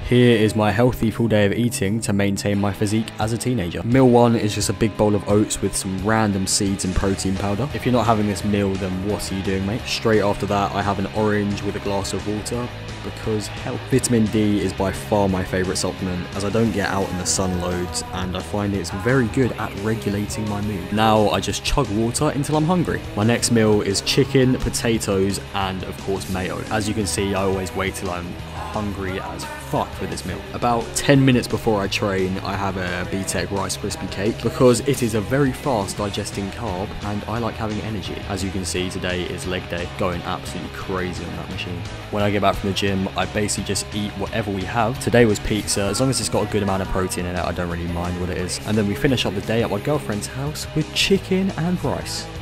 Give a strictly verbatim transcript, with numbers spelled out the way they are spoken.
Here is my healthy full day of eating to maintain my physique as a teenager. Meal one is just a big bowl of oats with some random seeds and protein powder. If you're not having this meal, then what are you doing, mate? Straight after that, I have an orange with a glass of water, because health. Vitamin D is by far my favourite supplement, as I don't get out in the sun loads and I find it's very good at regulating my mood. Now I just chug water until I'm hungry. My next meal is chicken, potatoes and of course mayo. As you can see, I always wait till I'm hungry as fuck for this meal. About ten minutes before I train, I have a B-Tech Rice Krispie cake because it is a very fast digesting carb and I like having energy. As you can see, today is leg day, going absolutely crazy on that machine. When I get back from the gym, I basically just eat whatever we have. Today was pizza. As long as it's got a good amount of protein in it, I don't really mind what it is. And then we finish up the day at my girlfriend's house with chicken and rice.